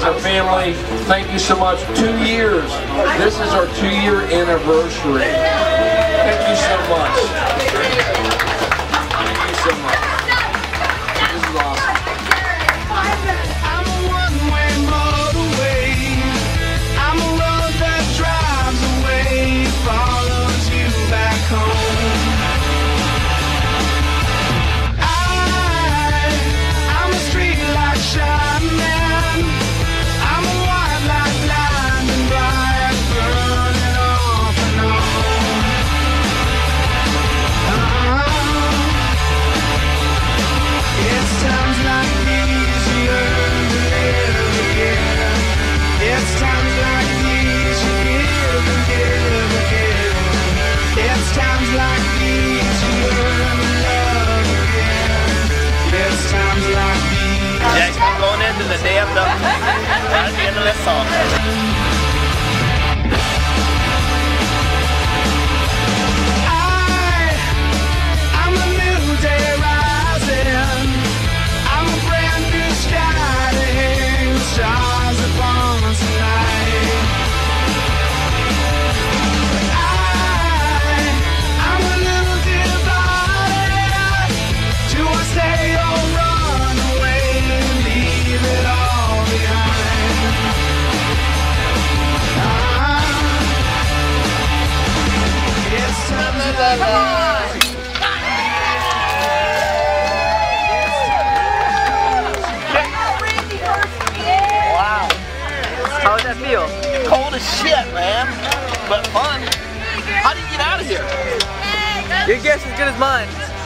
a family. Thank you so much. 2 years. This is our 2-year anniversary. Thank you so much. Thank you so much. This is awesome. I'm a one-way motorway. I'm a road that drives away, follows you back home. I'm a street light shining man. I'm a white light blinding bright, burning off and on. It's times like these you learn to live again. It's times like these you give and give again. It's times like these you learn to love again. It's times like these. Jack's going into the damn dump at the end of this song. I'm a new day rising. I'm a brand new sky to hang the stars upon tonight. I'm a little divided. Do I stay or run away and leave it all behind? It's time to Wow. How does that feel? Cold as shit, man. But fun. How do you get out of here? Your guess is as good as mine.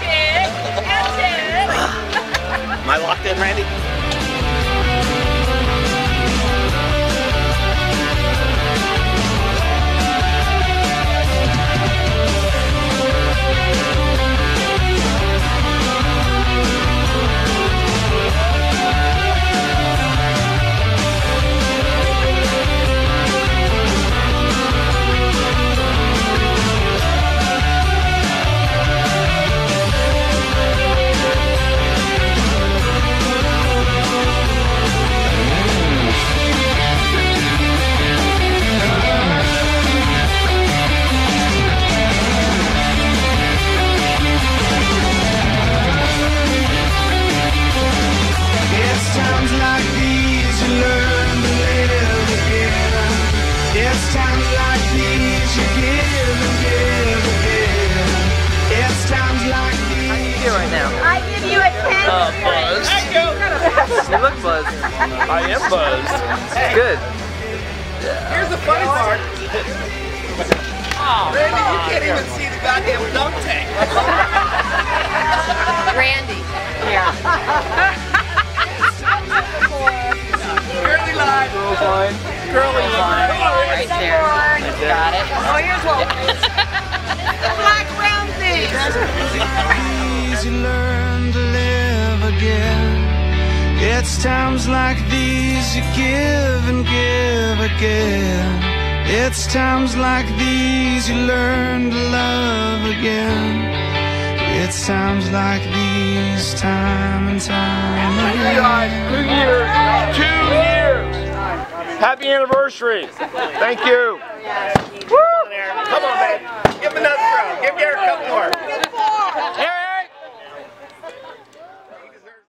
Am I locked in, Randy? It's times like these you learn to live again. It's times like these you give and give again. It's times like these. How do you feel right now? I give you a 10. Buzzed. You look buzzed. I am buzzed. Good. Here's the funny part. Randy, you can't even see the goddamn dunk tank. Randy. Here. Girly line. Girl fine. Girly line. Right there. Got it. Oh, here's one. Black Ramsey. These you learn to live again. It's times like these you give and give again. It's times like these you learn to love again. It's times like these, time and time again. Guys, 2 years. 2 years. Happy anniversary. Thank you. Come on, man. Give him another.